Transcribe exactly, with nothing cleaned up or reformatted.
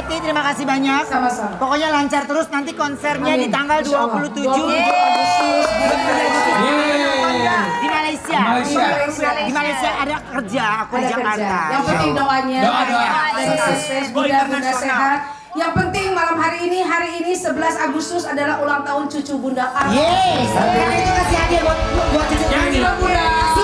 Lesti, terima kasih banyak. Sama-sama. Pokoknya lancar terus, nanti konsernya Amin. di tanggal dua puluh tujuh Agustus. di Malaysia. Malaysia. Di Malaysia ada kerja, aku di Ada Jakarta. kerja. Yang penting doanya. Doa, doa. Sukses, Bunda, Bunda sehat. Yang penting malam hari ini, hari ini sebelas Agustus adalah ulang tahun cucu Bunda A. Yes, karena itu kasih hadiah buat buat cucu Yang ini. juga Bunda.